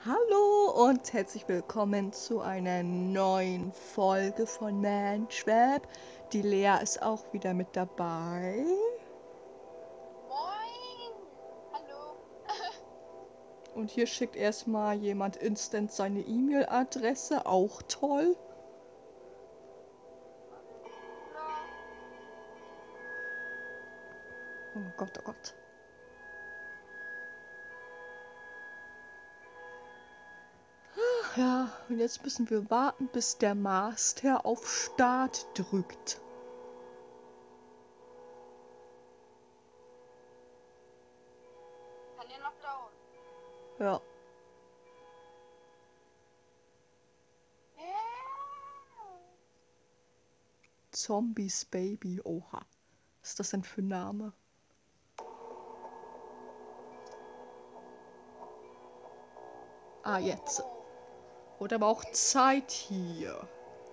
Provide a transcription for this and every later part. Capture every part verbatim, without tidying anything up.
Hallo und herzlich willkommen zu einer neuen Folge von Manschwab. Die Lea ist auch wieder mit dabei. Moin! Hallo! Und hier schickt erstmal jemand instant seine E-Mail-Adresse, auch toll. Ja, Oh Gott, oh Gott. Ja, und jetzt müssen wir warten, bis der Master auf Start drückt. kann ja noch dauern. Ja. Ja. Zombies Baby, oha. Was ist das denn für ein Name? Ah, jetzt. Oh, Wurde aber auch Zeit hier.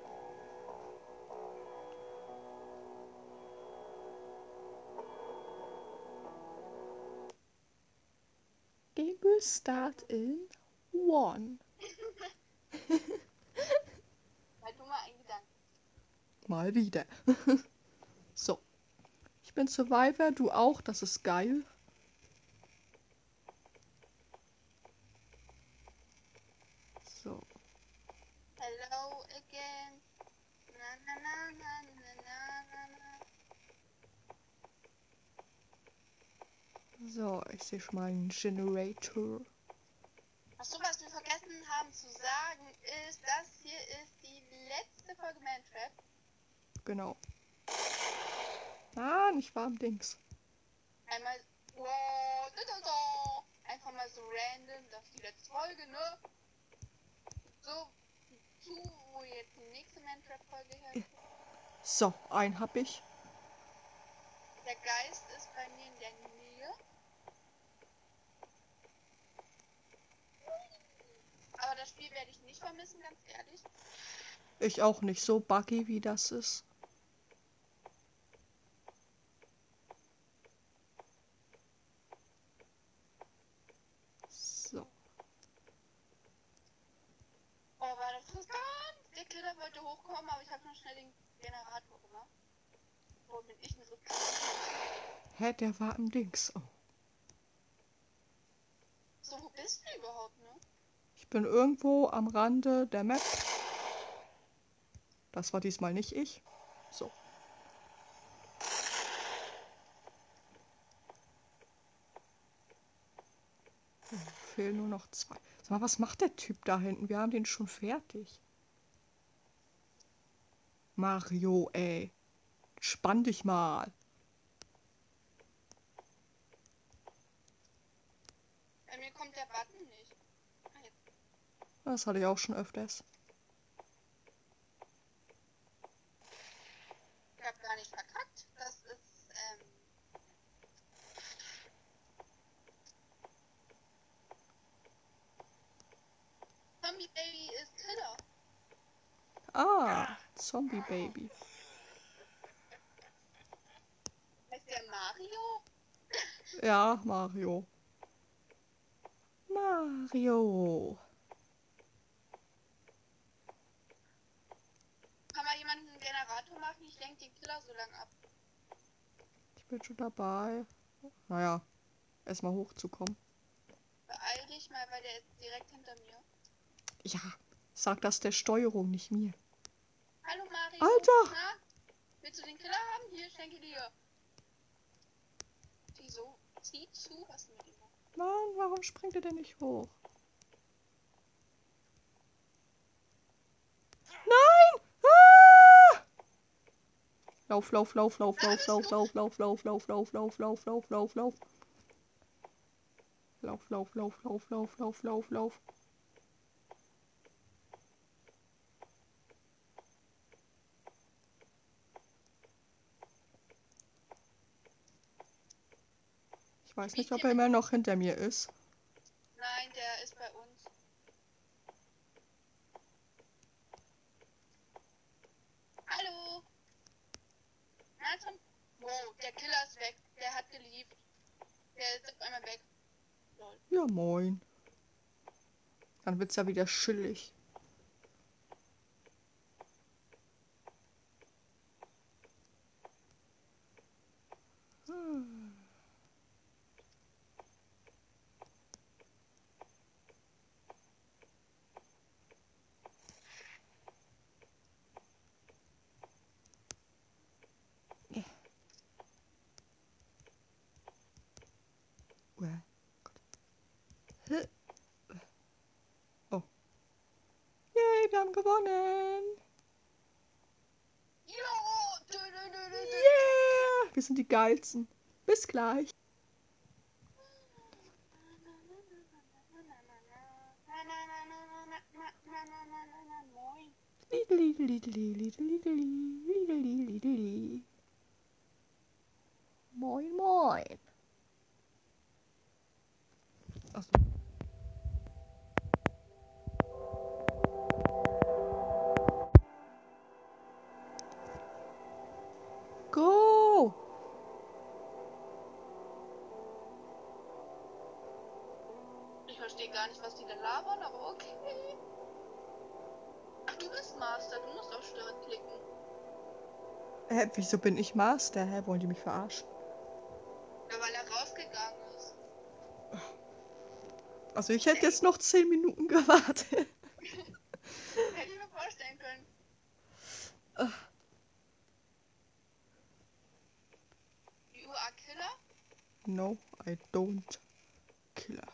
Game will start in one. weil du mal ein Gedanke. Mal wieder. So. Ich bin Survivor, du auch, das ist geil. So. Hello again. Na na na na na na na na. So, ich sehe schon mal einen Generator. Achso, was wir vergessen haben zu sagen, ist, das hier ist die letzte Folge Mantrap. Genau. Ah, nicht warm Dings. Einmal. Wow, da, da, da. Einfach mal so random, das ist die letzte Folge, ne? So zu, wo jetzt die nächste Mantrap-Folge herkommt. So, einen hab ich. Der Geist ist bei mir in der Nähe. Aber das Spiel werde ich nicht vermissen, ganz ehrlich. Ich auch nicht so buggy, wie das ist. So. Oh, war das riskant. Der Killer wollte hochkommen, aber ich habe noch schnell den Generator gemacht. Wo bin ich denn so Hä, der war im Dings. Oh. So, wo bist du überhaupt, ne? Ich bin irgendwo am Rande der Map. Das war diesmal nicht ich. So. Fehlen nur noch zwei. Sag mal, was macht der Typ da hinten? Wir haben den schon fertig. Mario, ey. Spann dich mal. Bei mir kommt der Button nicht. Ah, jetzt. Das hatte ich auch schon öfters. Ich habe gar nicht verkackt. Das ist, ähm... Zombie Baby ist Killer. Ah, Zombie Baby. Heißt der Mario? Ja, Mario. Mario. Kann mal jemand einen Generator machen? Ich lenke den Killer so lang ab. Ich bin schon dabei. Naja, erstmal hochzukommen. Beeil dich mal, weil der ist direkt hinter mir. Ja, sag das der Steuerung, nicht mir. Hallo Mario. Alter! Na? Willst du den Killer haben? Hier, schenke dir. Wieso? Zieh zu, was du mit ihm machst. Mann, warum springt er denn nicht hoch? Nein! Ah! Lauf, lauf, lauf, lauf, lauf, lauf, lauf, lauf, lauf, lauf, lauf, lauf, lauf, lauf, lauf, lauf. Lauf, lauf, lauf, lauf, lauf, lauf, lauf, lauf. Ich weiß nicht, ob er immer noch hinter mir ist. Nein, der ist bei uns. Hallo. Na, zum... Wow, der Killer ist weg. Der hat geliebt. Der ist auf einmal weg. Lol. Ja, moin. Dann wird's ja wieder chillig. Hm. Yeah. Well. Oh. Yay, wir haben gewonnen. Jo! Dö, dö, dö, dö, dö. Yeah! Wir sind die Geilsten. Bis gleich. Moin. Moin, moin. Achso. Go! Ich verstehe gar nicht, was die da labern, aber okay. Ach, du bist Master, du musst auf Start klicken. Hä, wieso bin ich Master? Hä, wollen die mich verarschen? Ja, weil er rausgegangen ist. Also ich hätte jetzt noch zehn Minuten gewartet. Hätte ich mir vorstellen können. You are killer? No, I don't. Killer.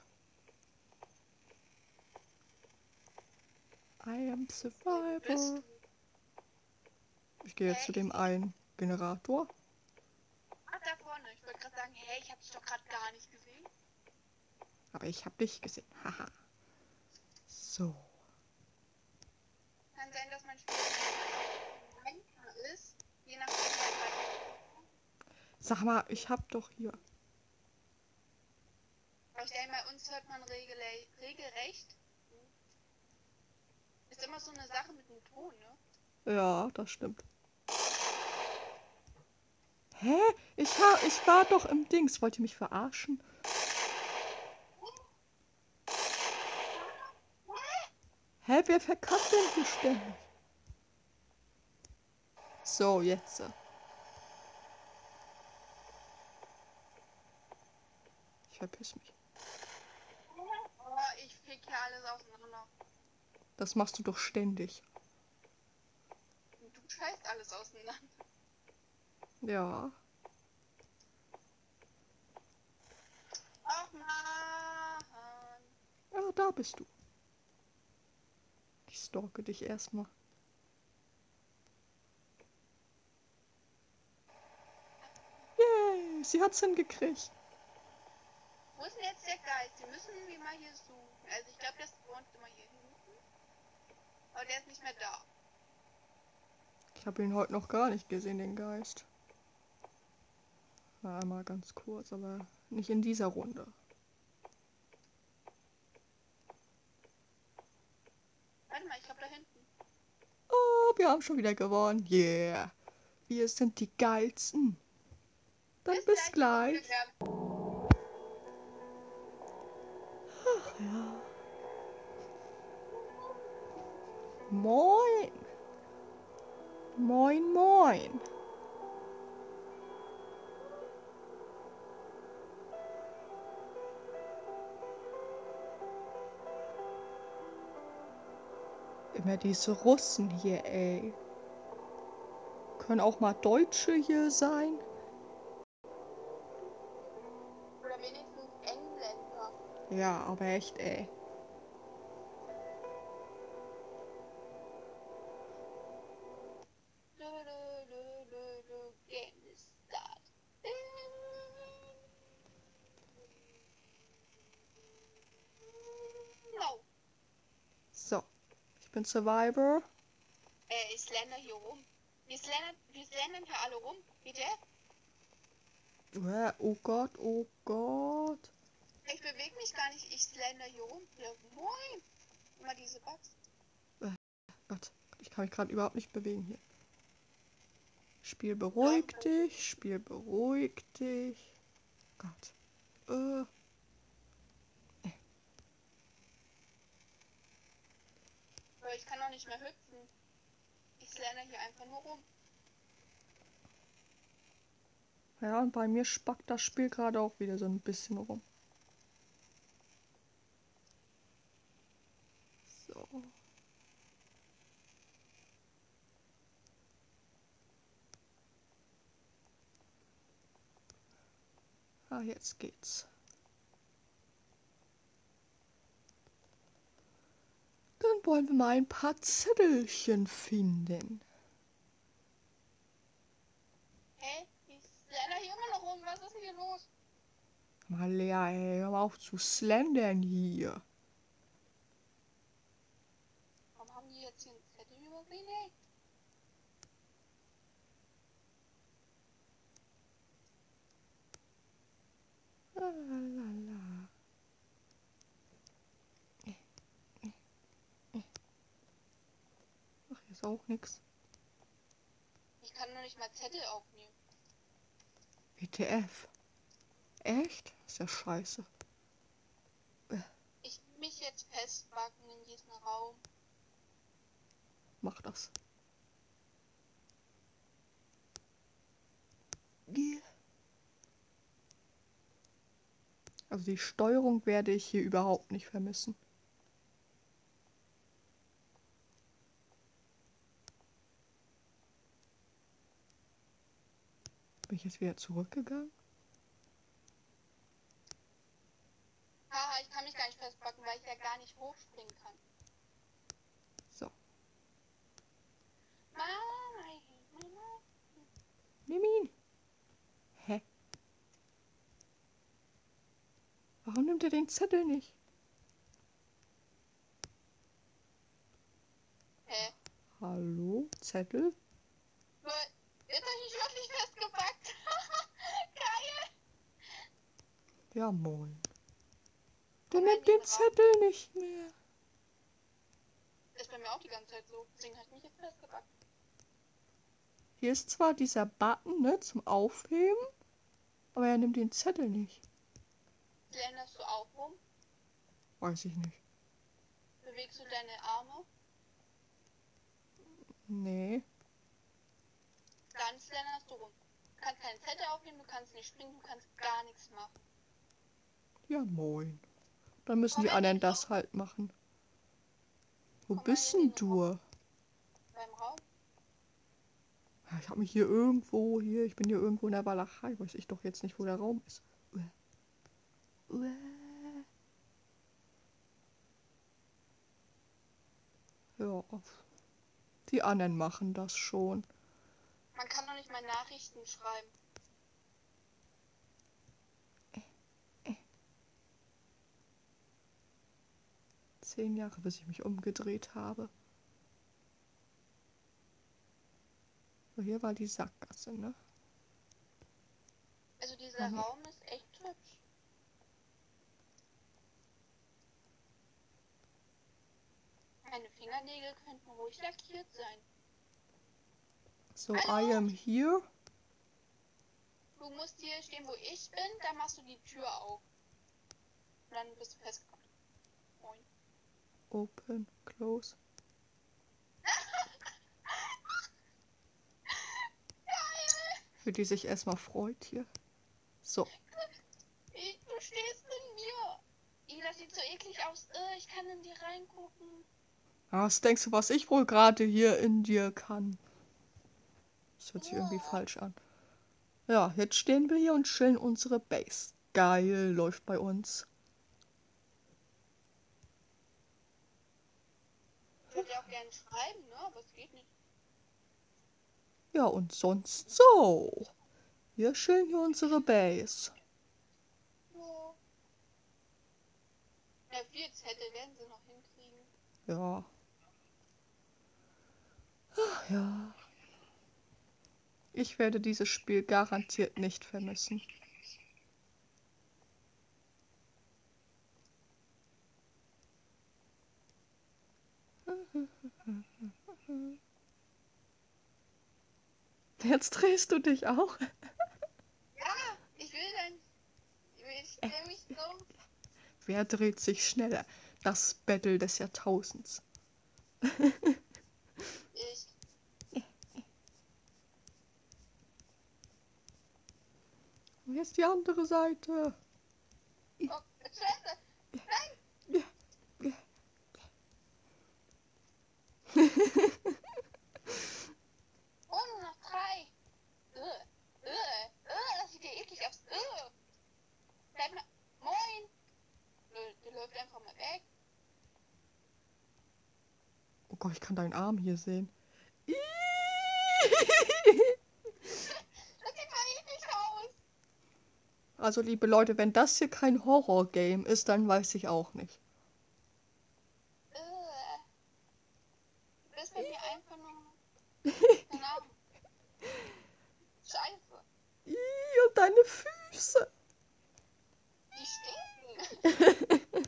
I am Wo bist survivor. du? Ich gehe jetzt Hä, zu dem ich- einen Generator. Ach, da vorne. Ich wollte gerade sagen, hey, ich hab dich doch gerade gar nicht gesehen. Aber ich habe dich gesehen. Haha. So. Kann sein, dass mein Spiel einfacher ist, je nachdem, was halt. Sag mal, ich hab doch hier. Aber ich denke, bei uns hört man regele- regelrecht. Ist immer so eine Sache mit dem Ton, ne? Ja, das stimmt. Hä? Ich, ha ich war doch im Dings. Wollt ihr mich verarschen? Hä, wer verkackt denn hier ständig? So, jetzt. Ich verpiss mich. Oh, ich fick hier alles auseinander. Das machst du doch ständig. Und du scheißt alles auseinander. Ja. Ach man. Ah, da bist du. Ich stalke dich erstmal. Yay, sie hat's hingekriegt. Wo ist denn jetzt der Geist? Wir müssen irgendwie mal hier suchen. Also ich glaube, der spawnt immer hier hinten. Aber der ist nicht mehr da. Ich habe ihn heute noch gar nicht gesehen, den Geist. War einmal ganz kurz, aber nicht in dieser Runde. Warte mal, ich glaube da hinten. Oh, wir haben schon wieder gewonnen. Yeah. Wir sind die Geilsten. Dann bis, gleich. Ich komm wieder her. Ach ja. Moin. Moin, moin. Immer diese Russen hier, ey. Können auch mal Deutsche hier sein? Oder wenigstens Engländer. Ja, aber echt, ey. Du, du, du, du, du, Game is start. No. So, ich bin Survivor. Äh, ich slender hier rum. Wir slendern, wir slendern hier alle rum. Bitte? Äh, Oh Gott, oh Gott. Ich bewege mich gar nicht. Ich slender hier rum. Ja, moin. Immer diese Bugs. Gott, ich kann mich gerade überhaupt nicht bewegen hier. Spiel beruhig dich, Spiel beruhig dich. Gott. Äh. Aber ich kann auch nicht mehr hüpfen. Ich slender hier einfach nur rum. Ja, und bei mir spackt das Spiel gerade auch wieder so ein bisschen rum. So. Ah, jetzt geht's. Dann wollen wir mal ein paar Zettelchen finden. Hä? Ich slender hier immer noch rum. Was ist denn hier los? Mal Lea, ey, hör mal auf zu slendern hier. Warum haben die jetzt hier einen Zettel übersehen? Hey. Lalalala. Ach, hier ist auch nix. Ich kann noch nicht mal Zettel aufnehmen. W T F. Echt? Ist ja scheiße. Ich will mich jetzt festbacken in diesem Raum. Mach das. Yeah. Also die Steuerung werde ich hier überhaupt nicht vermissen. Bin ich jetzt wieder zurückgegangen? Haha, ich kann mich gar nicht festbacken, weil ich ja gar nicht hochspringen kann. So. Mama, I hate my life. Nimm ihn. Hä? Warum nimmt er den Zettel nicht? Hä? Hallo? Zettel? Nur, jetzt hab ich mich wirklich festgepackt. Geil. Ja, moin. Der Komm mal in nimmt den diesen Raum. Zettel nicht mehr. Ist bei mir auch die ganze Zeit so. Deswegen hat mich jetzt festgepackt. Hier ist zwar dieser Button, ne, zum Aufheben, aber er nimmt den Zettel nicht. Slenderst du auch rum? Weiß ich nicht. Bewegst du deine Arme? Nee. Dann slenderst du rum. Du kannst keinen Zettel aufnehmen, du kannst nicht springen, du kannst gar nichts machen. Ja, moin. Dann müssen Komm die mal in anderen den das Raum. halt machen. Wo Komm mal bist in denn den du? Raum. Beim Raum. Ja, ich hab mich hier irgendwo, hier, ich bin hier irgendwo in der Walachei. Weiß ich doch jetzt nicht, wo der Raum ist. Uäh. Uäh. Ja, die anderen machen das schon. Man kann doch nicht mal Nachrichten schreiben. Zehn Jahre, bis ich mich umgedreht habe. So, hier war die Sackgasse, ne? Also dieser Oh, nee. Raum ist echt hübsch. Meine Fingernägel könnten ruhig lackiert sein. So, Hallo? I am here. Du musst hier stehen, wo ich bin, dann machst du die Tür auf. Und dann bist du festgepackt. Moin. Open, close. Geil! Für die sich erstmal freut hier. So. Ich, du stehst in mir. Ih, das sieht so eklig aus. Äh, ich kann in dir reingucken. Was denkst du, was ich wohl gerade hier in dir kann? Das hört sich irgendwie Oh. falsch an. Ja, jetzt stehen wir hier und chillen unsere Base. Geil, läuft bei uns. Ich würde ja auch gerne schreiben, ne? Aber es geht nicht. Ja, und sonst so. Wir chillen hier unsere Base. Oh. Ja, vier Zettel werden sie noch hinkriegen. Ja. Ach ja. Ich werde dieses Spiel garantiert nicht vermissen. Jetzt drehst du dich auch. Ja, ich will dann. Ich drehe mich so. Wer dreht sich schneller? Das Battle des Jahrtausends. Ich. Und jetzt die andere Seite. Oh, Scheiße. Nein. Oh, nur noch drei. Ugh. Ugh. Ugh, das sieht ja eklig aus. Ugh. Bleib mal. Moin. Nö, der läuft einfach mal weg. Oh Gott, ich kann deinen Arm hier sehen. Das sieht mal eklig aus. Also, liebe Leute, wenn das hier kein Horror-Game ist, dann weiß ich auch nicht. Ugh. Du bist bei mir einfach nur. Keine Ahnung. Scheiße. Ih, und deine Füße. Die stinken.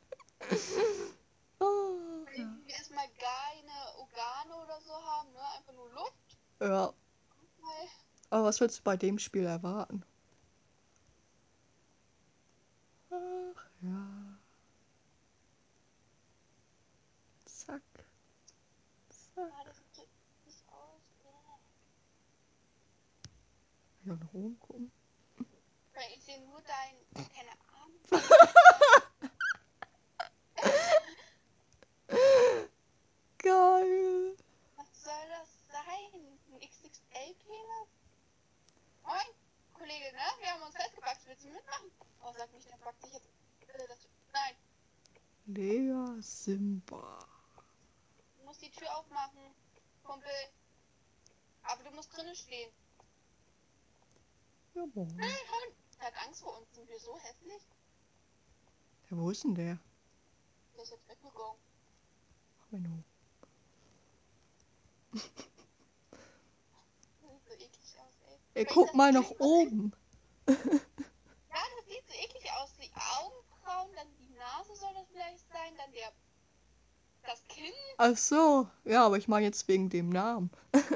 Oh, ja. Wenn wir erstmal keine Organe oder so haben, ne? Einfach nur Luft. Ja, Weil aber was würdest du bei dem Spiel erwarten? Ach ja. Zack. Zack. Ah, das sieht nicht aus. Ja, nach oben gucken. Weil ich sehe nur dein, keine Ahnung. Geil. Was soll das sein? Ein X X L-Penis? Moin, Kollege, ne? Wir haben uns festgepackt. Willst du mitmachen? Oh, sag nicht, der packt sich jetzt. Äh, das, nein, Lea Simba. du musst die Tür aufmachen, Kumpel. Aber du musst drinnen stehen. Ja, moin. Nein, Hund. Der hat Angst vor uns. Sind wir so hässlich? Ja, wo ist denn der? Der ist jetzt weggegangen. Menno. Das sieht so eklig aus, ey. Ey, Wenn ich guck das mal sehe, nach was- oben. Ja, das sieht so eklig aus. Die Augenbrauen, dann die Nase soll das vielleicht sein, dann der. Das Kinn. Ach so. Ja, aber ich meine jetzt wegen dem Namen.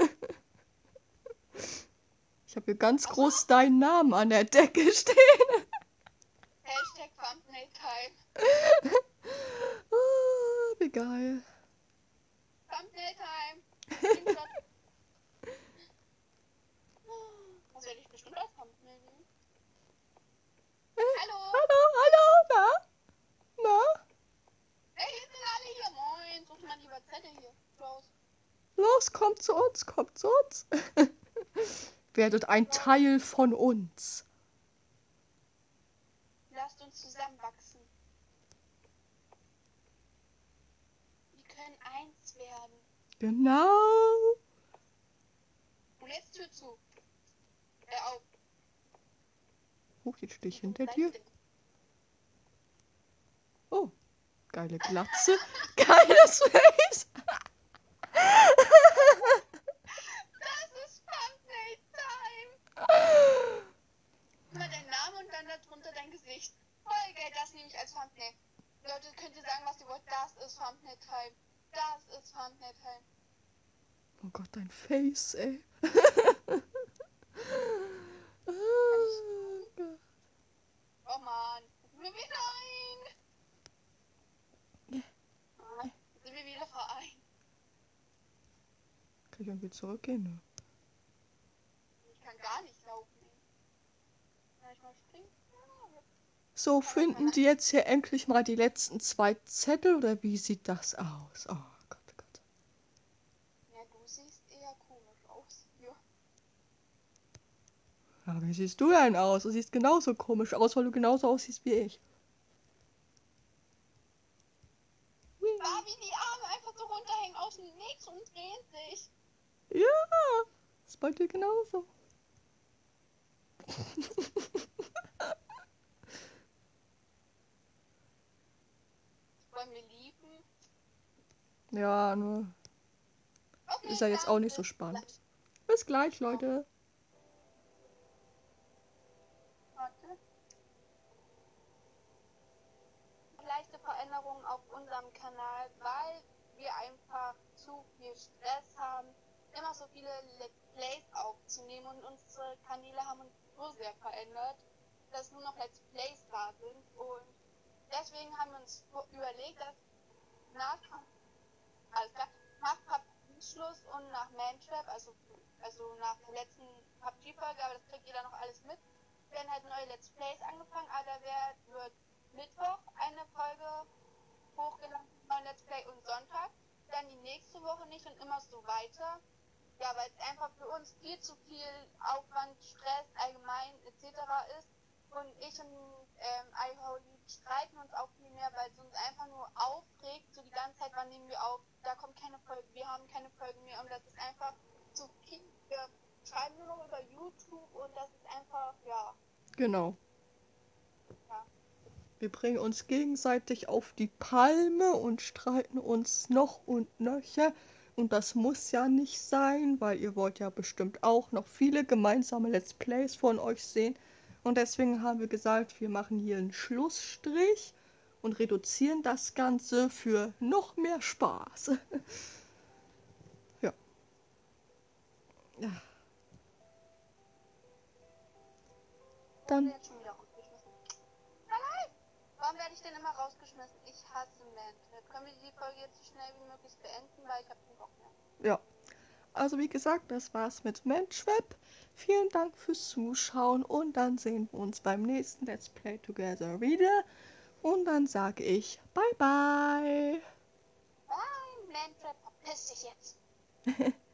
Ich habe hier ganz Ach so. groß deinen Namen an der Decke stehen. Hashtag Thumbnail Time. Ah, wie geil. Thumbnail Time. Screenshot. Das werde ich bestimmt als Thumbnail nehmen. Hallo. Hallo, hallo, na? Na? Hey, hier sind alle hier. Moin. Such mal lieber Zettel hier. Los. Los, kommt zu uns, kommt zu uns. Werdet ein Teil von uns. Lasst uns zusammenwachsen. Wir können eins werden. Genau. Und jetzt Tür zu. Äh, auf. Huch, jetzt stehe ich Wie dumm hinter seid dir. ihr denn? Oh, geile Glatze. Geiles Face. Das ist Thumbnail Time. Immer dein Name und dann darunter dein Gesicht. Voll geil, das nehme ich als Thumbnail. Leute, könnt ihr sagen, was ihr wollt. Das ist Thumbnail Time. Das ist Thumbnail Time. Oh Gott, dein Face, ey. Ah, Gott. Oh man. Wir wieder ein. Ah, jetzt sind wir wieder vereint. Kann ich irgendwie zurückgehen? Ne? Ich kann gar nicht laufen. Ey. Kann ich mal springen? Ja. So, finden die jetzt hier endlich mal die letzten zwei Zettel oder wie sieht das aus? Oh Gott, oh Gott. Ja, du siehst eher komisch aus. Ja. Ja, wie siehst du denn aus? Du siehst genauso komisch aus, weil du genauso aussiehst wie ich. Ah, wie die Arme einfach so runterhängen aus dem Nix und drehen sich. Ja, ist bei dir genauso. Wollen wir lieben? Ja, nur Okay, ist ja jetzt dann auch nicht so bis spannend. gleich. Bis gleich, Leute. Warte. Leichte Veränderungen auf unserem Kanal, weil wir einfach zu viel Stress haben, immer so viele Let's Plays aufzunehmen und unsere Kanäle haben uns so sehr verändert, dass nur noch Let's Plays da sind und deswegen haben wir uns überlegt, dass Nahkampf Alles klar. Nach P U B G-Schluss und nach Mantrap, also, also nach der letzten P U B G-Folge, aber das kriegt jeder noch alles mit, werden halt neue Let's Plays angefangen, aber da wird, wird Mittwoch eine Folge hochgeladen, neuen Let's Play und Sonntag, dann die nächste Woche nicht und immer so weiter. Ja, weil es einfach für uns viel zu viel Aufwand, Stress allgemein et cetera ist. Und ich und ähm, iHoly streiten uns auch viel mehr, weil es uns einfach nur aufregt, so die ganze Zeit, wann nehmen wir auf, da kommt keine Folge, wir haben keine Folgen mehr und das ist einfach zu viel. Wir schreiben nur noch über YouTube und das ist einfach, ja. Genau. Ja. Wir bringen uns gegenseitig auf die Palme und streiten uns noch und nöcher. Und das muss ja nicht sein, weil ihr wollt ja bestimmt auch noch viele gemeinsame Let's Plays von euch sehen. Und deswegen haben wir gesagt, wir machen hier einen Schlussstrich und reduzieren das Ganze für noch mehr Spaß. Ja. Ja. Dann. Jetzt schon wieder rausgeschmissen. Nein, nein! Warum werde ich denn immer rausgeschmissen? Ich hasse Mantrap. Können wir die Folge jetzt so schnell wie möglich beenden, weil ich habe keinen Bock mehr. Ja. Also wie gesagt, das war's mit Mantrap. Vielen Dank fürs Zuschauen und dann sehen wir uns beim nächsten Let's Play Together wieder. Und dann sage ich bye bye. Bye, Mantrap, verpiss dich jetzt.